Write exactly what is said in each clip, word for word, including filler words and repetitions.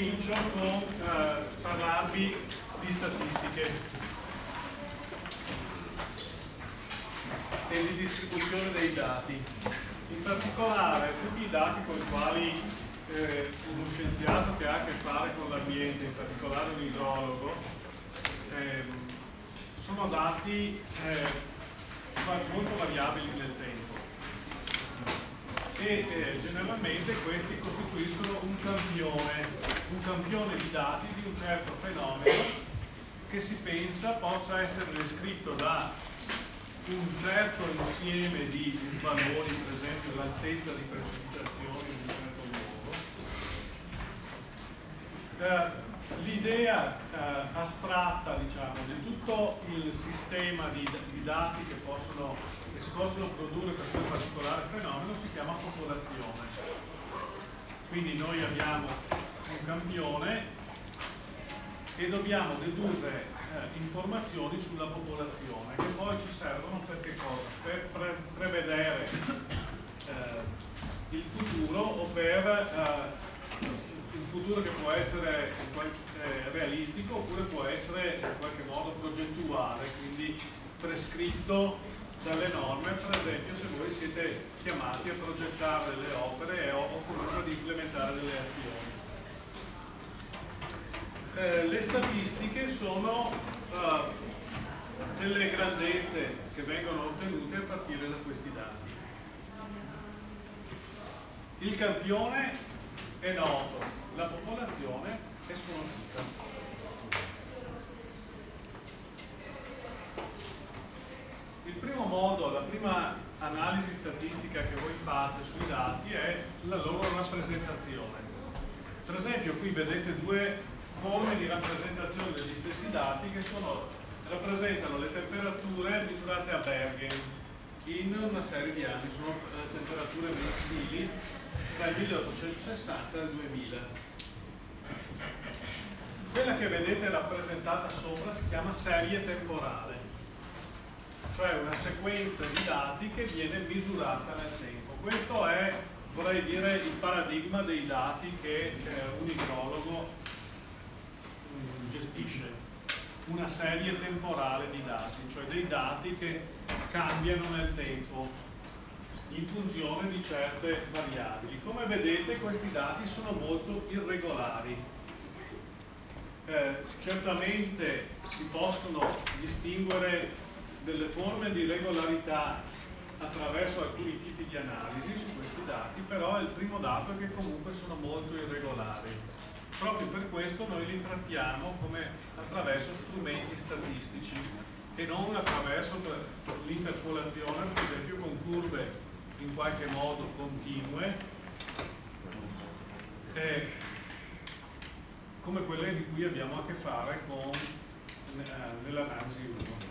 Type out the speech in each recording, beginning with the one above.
comincio con eh, parlarvi di statistiche e di distribuzione dei dati. In particolare tutti i dati con i quali eh, uno scienziato che ha a che fare con l'ambiente, in particolare un idrologo, eh, sono dati eh, molto variabili nel tempo. E eh, generalmente questi costituiscono un campione, un campione di dati di un certo fenomeno che si pensa possa essere descritto da un certo insieme di valori, per esempio l'altezza di precipitazioni in un certo luogo. Eh, L'idea eh, astratta, diciamo, di tutto il sistema di, di dati che possono che si possono produrre per quel particolare fenomeno si chiama popolazione. Quindi noi abbiamo un campione e dobbiamo dedurre eh, informazioni sulla popolazione che poi ci servono per che cosa? Per pre prevedere eh, il futuro o per eh, il futuro che può essere eh, realistico oppure può essere in qualche modo progettuale, quindi prescritto dalle norme, per esempio se voi siete chiamati a progettare delle opere o comunque ad implementare delle azioni. Eh, le statistiche sono eh, delle grandezze che vengono ottenute a partire da questi dati. Il campione è noto, la popolazione è sconosciuta. Il primo modo, la prima analisi statistica che voi fate sui dati è la loro rappresentazione. Per esempio qui vedete due forme di rappresentazione degli stessi dati che sono, rappresentano le temperature misurate a Bergen in una serie di anni, sono eh, temperature mensili tra il milleottocentosessanta e il duemila. Quella che vedete rappresentata sopra si chiama serie temporale, cioè una sequenza di dati che viene misurata nel tempo. Questo è, vorrei dire, il paradigma dei dati che eh, un idrologo um, gestisce, una serie temporale di dati, cioè dei dati che cambiano nel tempo in funzione di certe variabili. Come vedete questi dati sono molto irregolari. Eh, certamente si possono distinguere delle forme di regolarità attraverso alcuni tipi di analisi su questi dati, però il primo dato è che comunque sono molto irregolari. Proprio per questo noi li trattiamo come attraverso strumenti statistici e non attraverso l'interpolazione, per esempio con curve in qualche modo continue, eh, come quelle di cui abbiamo a che fare con eh, nell'analisi uno.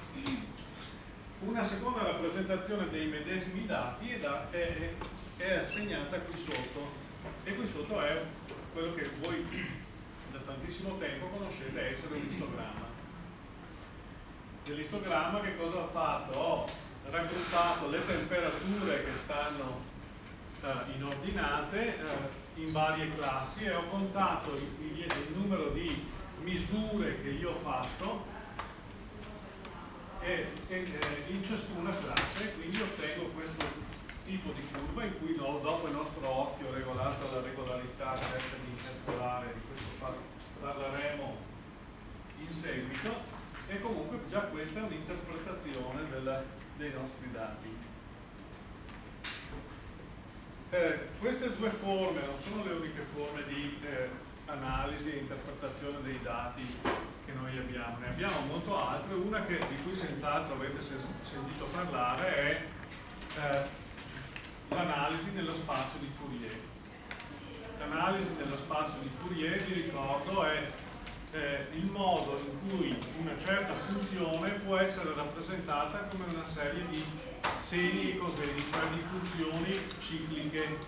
Una seconda rappresentazione dei medesimi dati è, da, è, è assegnata qui sotto, e qui sotto è quello che voi da tantissimo tempo conoscete essere un istogramma. Nell'istogramma che cosa ho fatto? Ho raggruppato le temperature che stanno eh, in ordinate eh, in varie classi e ho contato il, il, il numero di misure che io ho fatto e, e eh, in ciascuna classe, quindi ottengo questo tipo di curva in cui no, dopo il nostro occhio regolato alla regolarità cerca di interpolare, di questo parleremo in seguito, e comunque già questa è un'interpretazione dei nostri dati. Eh, queste due forme non sono le uniche forme di eh, analisi e interpretazione dei dati che noi abbiamo, ne abbiamo molto altre. Una che, di cui senz'altro avete sentito parlare è eh, l'analisi nello spazio di Fourier. L'analisi nello spazio di Fourier, vi ricordo, è eh, il modo in cui una certa funzione può essere rappresentata come una serie di seni e coseni, cioè di funzioni cicliche.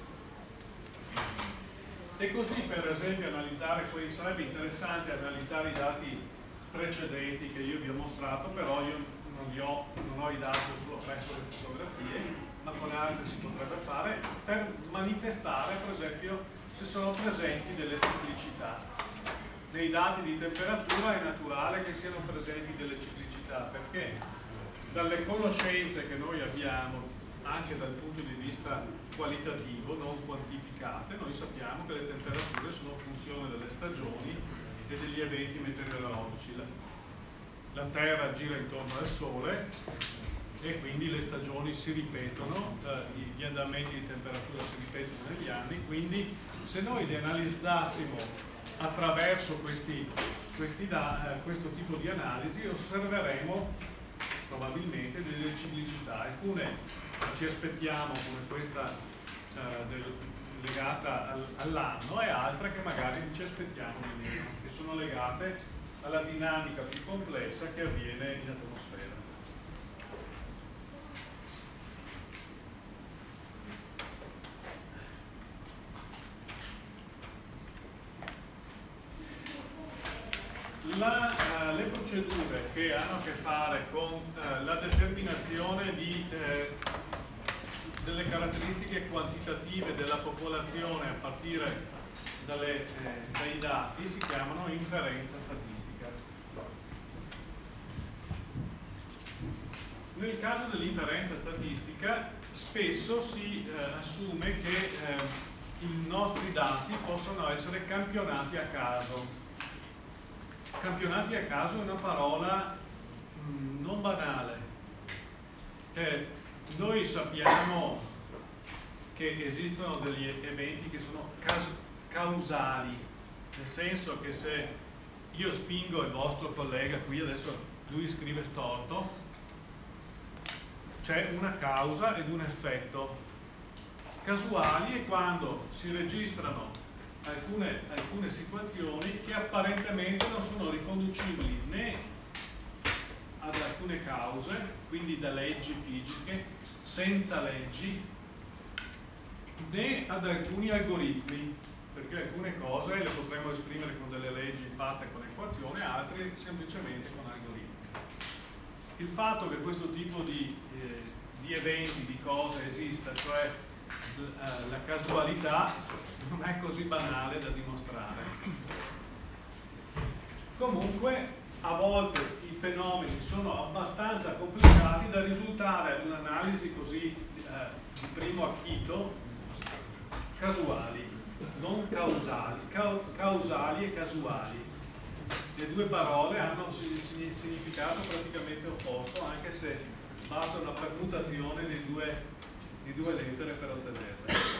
E così, per esempio, analizzare quelli, sarebbe interessante analizzare i dati precedenti che io vi ho mostrato, però io non, li ho, non ho i dati solo presso le fotografie, ma con altri si potrebbe fare, per manifestare, per esempio, se sono presenti delle ciclicità. Nei dati di temperatura è naturale che siano presenti delle ciclicità, perché dalle conoscenze che noi abbiamo, anche dal punto di vista qualitativo, non quantificate, noi sappiamo che le temperature sono funzione delle stagioni e degli eventi meteorologici. La, la Terra gira intorno al Sole e quindi le stagioni si ripetono, eh, gli andamenti di temperatura si ripetono negli anni, quindi se noi li analizzassimo attraverso questi, questi da, eh, questo tipo di analisi osserveremo probabilmente delle ciclicità. Alcune ci aspettiamo come questa eh, del, legata al, all'anno, e altre che magari ci aspettiamo di meno, che sono legate alla dinamica più complessa che avviene in atmosfera. La, uh, le procedure che hanno a che fare con uh, la determinazione di, eh, delle caratteristiche quantitative della popolazione a partire dalle, eh, dai dati si chiamano inferenza statistica. Nel caso dell'inferenza statistica spesso si eh, assume che eh, i nostri dati possano essere campionati a caso. Campionati a caso è una parola mh, non banale. Eh, noi sappiamo che esistono degli eventi che sono causali, nel senso che se io spingo il vostro collega qui, adesso lui scrive storto, c'è una causa ed un effetto. Casuali è quando si registrano Alcune, alcune situazioni che apparentemente non sono riconducibili né ad alcune cause, quindi da leggi fisiche, senza leggi, né ad alcuni algoritmi, perché alcune cose le potremmo esprimere con delle leggi fatte con equazioni, altre semplicemente con algoritmi. Il fatto che questo tipo di, eh, di eventi, di cose esista, cioè la casualità, non è così banale da dimostrare. Comunque a volte i fenomeni sono abbastanza complicati da risultare ad un'analisi così eh, di primo acchito casuali, non causali, Ca causali e casuali. Le due parole hanno un significato praticamente opposto, anche se basta una permutazione dei due di due lettere per ottenerle.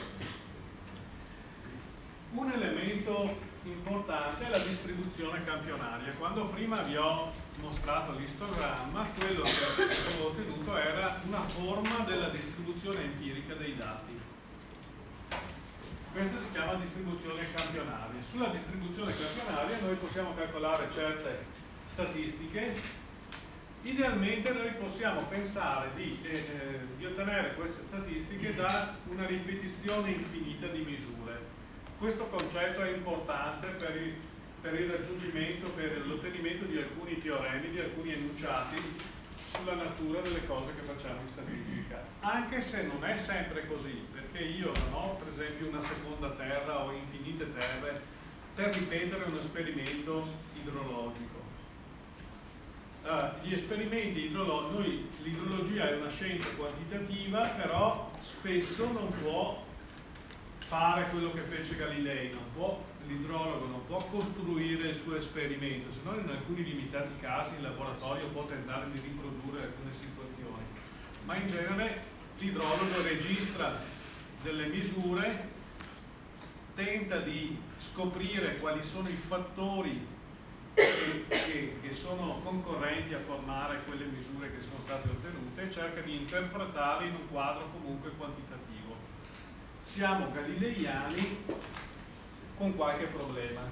Un elemento importante è la distribuzione campionaria. Quando prima vi ho mostrato l'istogramma, quello che avevo ottenuto era una forma della distribuzione empirica dei dati. Questa si chiama distribuzione campionaria. Sulla distribuzione campionaria noi possiamo calcolare certe statistiche. Idealmente noi possiamo pensare di, eh, di ottenere queste statistiche da una ripetizione infinita di misure. Questo concetto è importante per il, per il raggiungimento, per l'ottenimento di alcuni teoremi, di alcuni enunciati sulla natura delle cose che facciamo in statistica. Anche se non è sempre così, perché io non ho per esempio una seconda terra o infinite terre per ripetere un esperimento idrologico. Uh, gli esperimenti idrologici, l'idrologia è una scienza quantitativa, però spesso non può fare quello che fece Galilei, l'idrologo non può costruire il suo esperimento, se no in alcuni limitati casi il laboratorio può tentare di riprodurre alcune situazioni, ma in genere l'idrologo registra delle misure, tenta di scoprire quali sono i fattori Che, che, che sono concorrenti a formare quelle misure che sono state ottenute e cerca di interpretarle in un quadro comunque quantitativo. Siamo galileiani con qualche problema.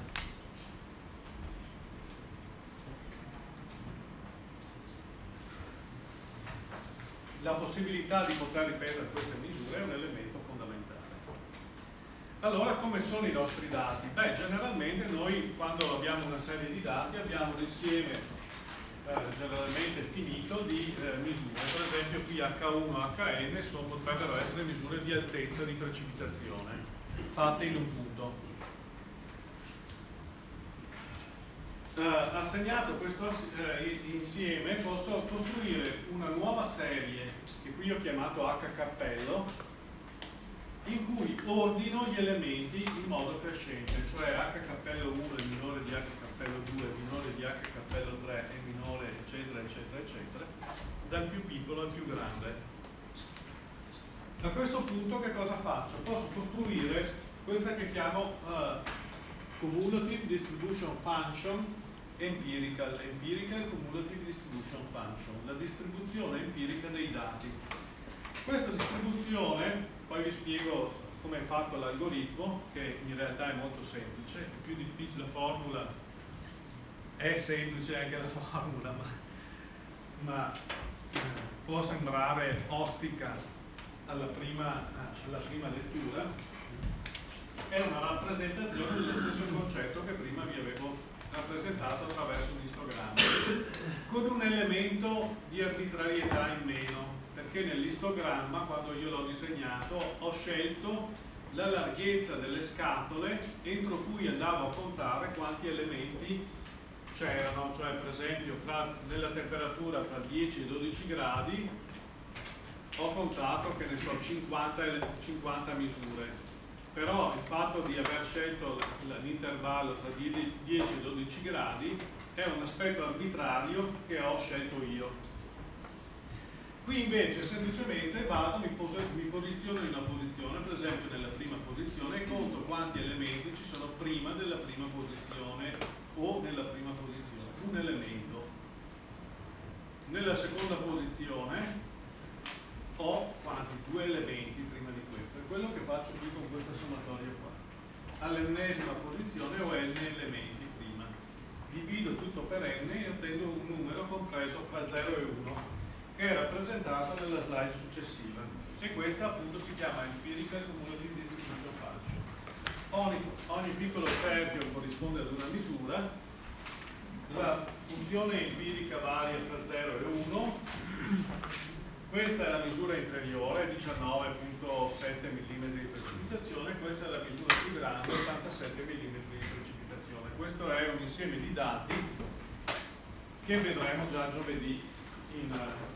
La possibilità di poter ripetere queste misure è un elemento fondamentale. Allora, come sono i nostri dati? Beh, generalmente noi quando abbiamo una serie di dati abbiamo un insieme eh, generalmente finito di eh, misure. Per esempio qui acca uno e acca enne sono, potrebbero essere misure di altezza di precipitazione. fatte in un punto. Uh, assegnato questo ass eh, insieme posso costruire una nuova serie che qui ho chiamato H cappello, in cui ordino gli elementi in modo crescente, cioè H cappello uno è minore di H cappello due, è minore di H cappello tre, è minore eccetera eccetera eccetera, dal più piccolo al più grande. A questo punto che cosa faccio? Posso costruire questa che chiamo uh, Cumulative Distribution Function Empirical, Empirical Cumulative Distribution Function, la distribuzione empirica dei dati. Questa distribuzione, poi vi spiego come è fatto l'algoritmo, che in realtà è molto semplice, è più difficile la formula, è semplice anche la formula, ma, ma eh, può sembrare ostica alla prima, alla prima lettura. È una rappresentazione dello stesso concetto che prima vi avevo rappresentato attraverso un istogramma, con un elemento di arbitrarietà in meno, perché nell'istogramma, quando io l'ho disegnato, ho scelto la larghezza delle scatole entro cui andavo a contare quanti elementi c'erano, cioè per esempio fra, nella temperatura tra dieci e dodici gradi ho contato, che ne so, cinquanta, cinquanta misure. Però il fatto di aver scelto l'intervallo tra dieci e dodici gradi è un aspetto arbitrario che ho scelto io. Qui invece semplicemente vado, mi, mi posiziono in una posizione, per esempio nella prima posizione, e conto quanti elementi ci sono prima della prima posizione o nella prima posizione, un elemento. Nella seconda posizione ho quanti? Due elementi prima di questo, è quello che faccio qui con questa sommatoria qua. All'ennesima posizione ho n elementi prima, divido tutto per n e ottengo un numero compreso fra zero e uno, che è rappresentato nella slide successiva, e questa appunto si chiama Empirical Cumulative Distribution Function. Ogni, ogni piccolo cerchio corrisponde ad una misura, la funzione empirica varia fra zero e uno. Questa è la misura inferiore, diciannove virgola sette millimetri di precipitazione, questa è la misura più grande, ottantasette millimetri di precipitazione. Questo è un insieme di dati che vedremo già giovedì in,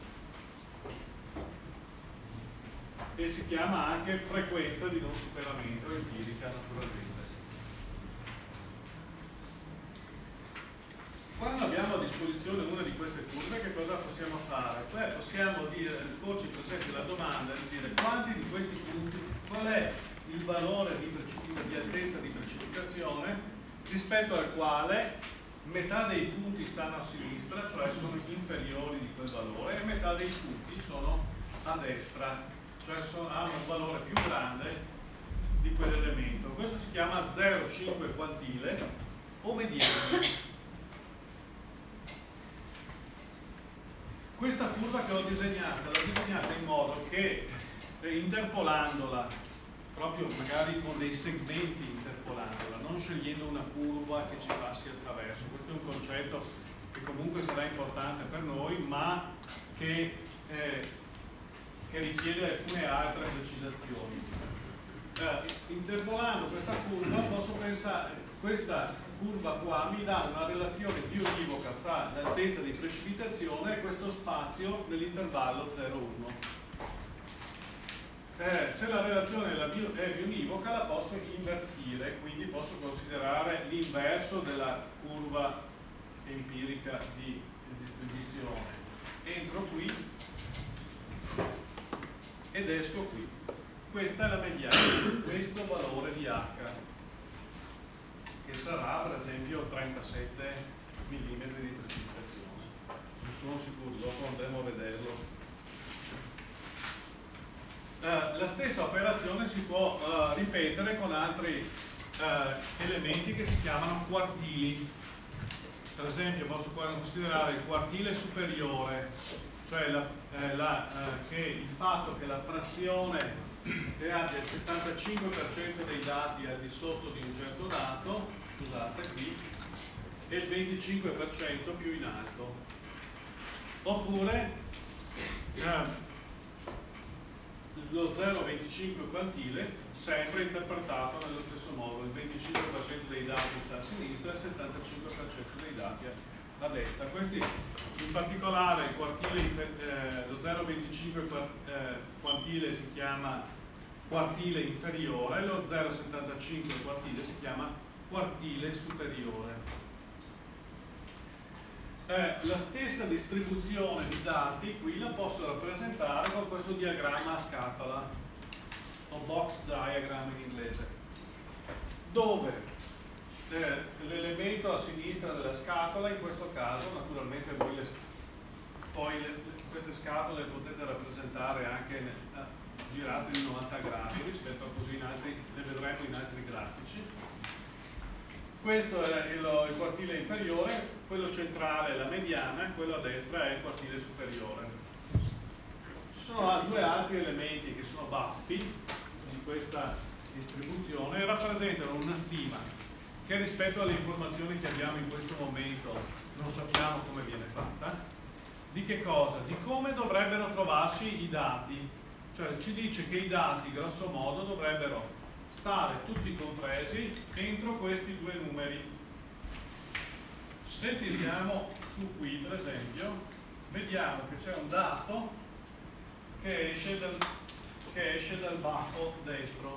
e si chiama anche frequenza di non superamento empirica, naturalmente. Quando abbiamo a disposizione una di queste curve, che cosa possiamo fare? Beh, possiamo dire, porci per esempio la domanda di dire quanti di questi punti, qual è il valore di, di altezza di precipitazione rispetto al quale metà dei punti stanno a sinistra, cioè sono inferiori di quel valore, e metà dei punti sono a destra, cioè sono, hanno un valore più grande di quell'elemento. Questo si chiama zero virgola cinque quantile o mediano. Questa curva che ho disegnato, l'ho disegnata in modo che, interpolandola, proprio magari con dei segmenti interpolandola, non scegliendo una curva che ci passi attraverso. Questo è un concetto che comunque sarà importante per noi, ma che, eh, che richiede alcune altre precisazioni. Eh, interpolando questa curva posso pensare, questa curva qua mi dà una relazione più univoca fra l'altezza di precipitazione e questo spazio nell'intervallo zero uno. Eh, se la relazione è bionivoca la posso invertire, quindi posso considerare l'inverso della curva empirica di distribuzione. Entro qui ed esco qui. Questa è la mediana, questo valore di H, che sarà per esempio trentasette millimetri di precipitazione. Non sono sicuro, dopo andremo a vederlo. Uh, la stessa operazione si può uh, ripetere con altri uh, elementi che si chiamano quartili. Per esempio posso considerare il quartile superiore, cioè la, eh, la, eh, che il fatto che la frazione che abbia il settantacinque per cento dei dati al di sotto di un certo dato, scusate qui, e il venticinque per cento più in alto. Oppure eh, lo zero virgola venticinque quantile sempre interpretato nello stesso modo, il venticinque per cento dei dati sta a sinistra e il settantacinque per cento dei dati a destra. Questi, in particolare il quartile, eh, lo zero virgola venticinque quantile si chiama quartile inferiore, lo zero virgola settantacinque quartile si chiama quartile superiore. Eh, la stessa distribuzione di dati qui la posso rappresentare con questo diagramma a scatola o box diagram in inglese, dove eh, l'elemento a sinistra della scatola, in questo caso naturalmente voi le, poi le, queste scatole potete rappresentare anche eh, girate di novanta gradi rispetto a così in altri, le vedremo in altri grafici. Questo è il, il quartile inferiore, quello centrale è la mediana, quello a destra è il quartile superiore. Ci sono due altri elementi che sono baffi di questa distribuzione e rappresentano una stima che rispetto alle informazioni che abbiamo in questo momento non sappiamo come viene fatta. Di che cosa? Di come dovrebbero trovarsi i dati. Cioè ci dice che i dati grosso modo dovrebbero stare tutti compresi entro questi due numeri. Se tiriamo su qui per esempio vediamo che c'è un dato che esce dal, che esce dal baffo destro.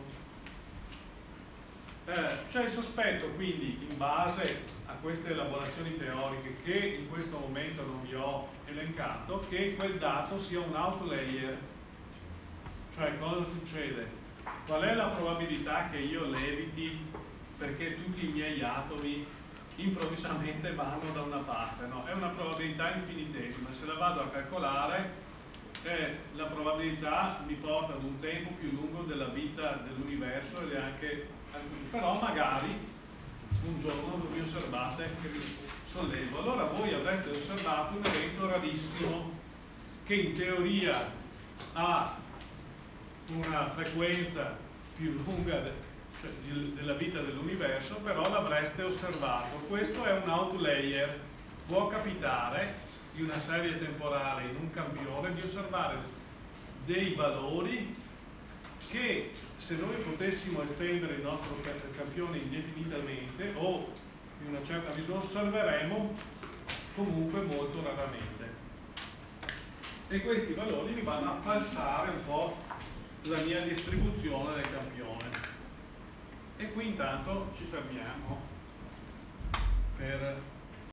Eh, c'è il sospetto quindi in base a queste elaborazioni teoriche che in questo momento non vi ho elencato che quel dato sia un outlier. Cioè cosa succede? Qual è la probabilità che io leviti perché tutti i miei atomi improvvisamente vanno da una parte? No? È una probabilità infinitesima. Se la vado a calcolare, eh, la probabilità mi porta ad un tempo più lungo della vita dell'universo ed è anche, però magari un giorno vi osservate che vi sollevo. Allora voi avreste osservato un evento rarissimo che in teoria ha una frequenza più lunga de, cioè, di, della vita dell'universo, però l'avreste osservato. Questo è un outlier. Può capitare di una serie temporale in un campione di osservare dei valori che se noi potessimo estendere il nostro campione indefinitamente o in una certa misura osserveremo comunque molto raramente. E questi valori mi vanno a falsare un po' la mia distribuzione del campione. E qui intanto ci fermiamo per